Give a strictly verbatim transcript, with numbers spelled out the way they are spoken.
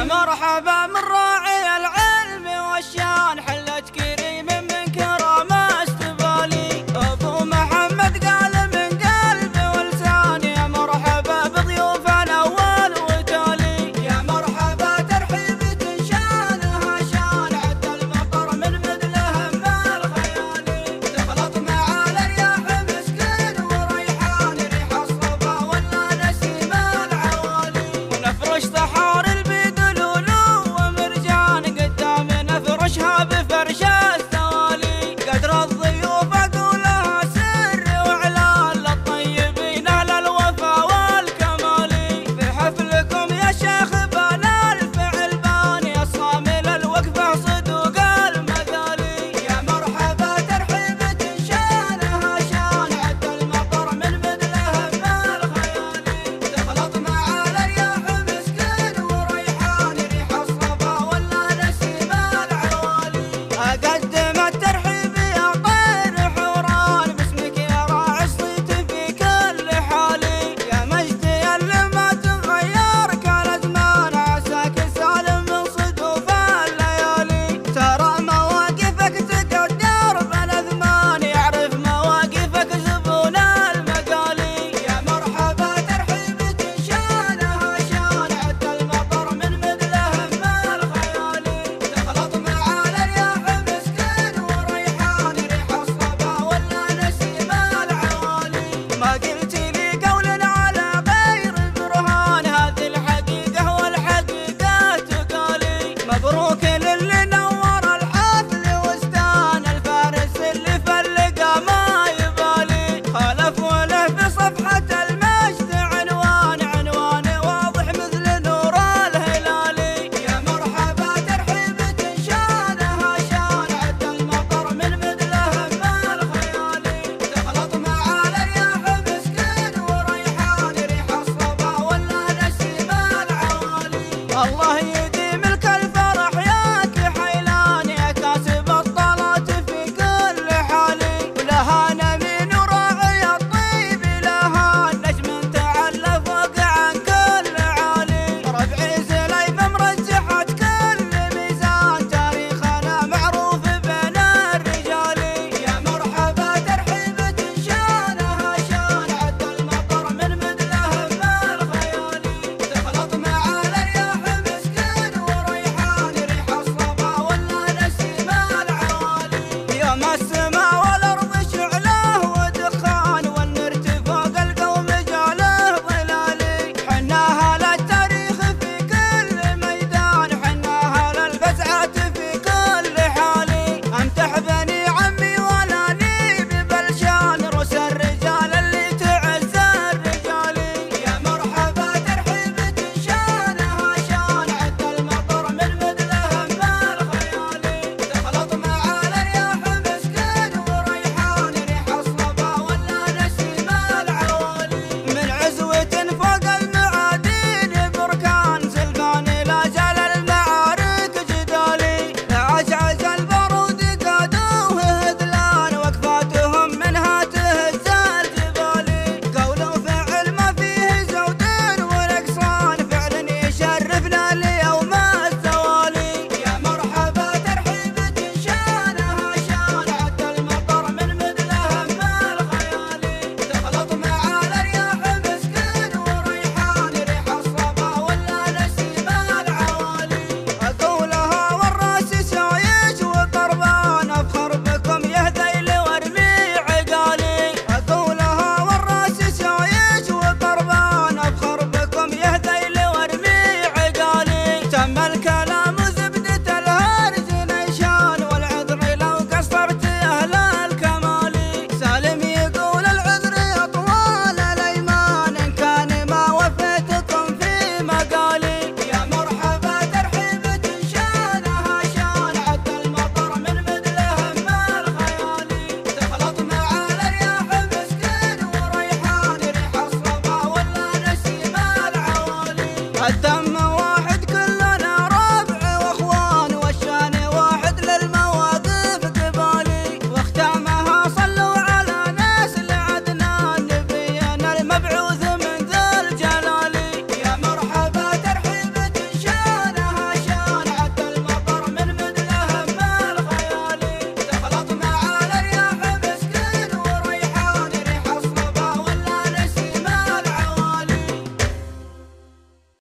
مرحبا من راعي العلم والشان، حلت كريم من كرامة استبالي، أبو محمد قال من قلب ولسان، يا مرحبا بضيوف الأول وتالي، يا مرحبا ترحيبة شانها شان، عد المطر من مثله ما الخيالي، تخلط مع الرياح مسكين وريحان، ريح الصبا ولا نسيم العوالي، ونفرش صحار البيد فرشها بفرش الثوالي، قدر الضيوف اقولها سر واعلان للطيبين اهل الوفا والكمالي، في حفلكم يا شيخ بان الفعل بان، يا صامل الوقفه صدوق المثالي، يا مرحبا ترحيبة شانها شان، عد المطر من مثله ما الخيالي، تخلط مع الرياح مسكين وريحان، ريح الصبا ولا نسيم أقدم الترحيب يا طير حوران، باسمك يا راعي الصيت في كل حالي، يا مجدي اللي ما تغير كالأزمان، عساك سالم من صدوف الليالي، ترى مواقفك تقدر بالأثمان، يعرف مواقفك زبون المقالي، يا مرحبا ترحيبة شانها شان، عد المطر من مثله ما الخيالي، تخلط مع الرياح مسكين وريحان، ريح الصبا ولا نسيم العوالي، ما قلت لي قول على غير برهان، هذه الحقيقة والحقيقة تقالي، مبروك للي نور الحفل وستان، الفارس اللي فلقى ما يبالي، خلف وله في صفحة المجد عنوان، عنوان واضح مثل نور الهلالي، يا مرحبا ترحيبة شانها شان، عد المطر من مثله ما الخيالي، تخلط مع الرياح مسكين وريحان، ريح الصبا ولا نسيم العوالي، الله يديم لك الفرح ياك حيلان، يا كاسب الطلات في كل حالي، ولها نمين وراعي الطيب، لها نجم تعلى فوق عن كل عالي، ربعي زليف مرجحت كل ميزان، تاريخنا معروف بين الرجال، يا مرحبا ترحيبة شانها شان، عد المطر من مثله ما الخيالي، تخلط مع الرياح مسكين وريحان، ريح الصبا ولا نسيم العوالي، يوم السما والارض شعله ودخان، والنرت فوق القوم جعله ظلالي، حناها للتاريخ في كل ميدان، حناها للفزعات في كل حالي، امدح بني عمي ولاني ببلشان، رؤوس الرجال اللي تعز الرجالي، يا مرحبا ترحيبة شانها شان، عد المطر من مثله ما الخيالي، تخلط مع الرياح مسكين وريحان، ريح الصبا ولا نسيم العوالي، من عزوة فوق المعادين بركان، سلفان لا زال المعارك جدالي، عجعز البارود قادوه هذلان، وقفاتهم منها تهز الجبالي، قول وفعل ما فيه زود ونقصان، فعل يشرفنا ليوم الزوالي، يا مرحبا ترحيبة شانها شان، عد المطر من مثله ما الخيالي، تخلط مع الرياح مسكين وريحان، ريح الصبا ولا نسيم العوالي، أقولها والراس سايج وطربان، أفخر بكم يا ذيل وارمي عقالي، أقولها والراس سايج وطربان، أفخر بكم يا ذيل وارمي عقالي، تم الكلام وزبدة الهرج نيشان، والعذر لو قصرت أهل الكمالي، سالم يقول العذر يا طوال الأيمان، إن كان ما وفيتكم في مقالي، يا مرحبا ترحيبة شانها شان، عد المطر من مثله ما الخيالي، تخلط مع الرياح مسكين وريحان، ريح الصبا ولا نسيم العوالي، الدم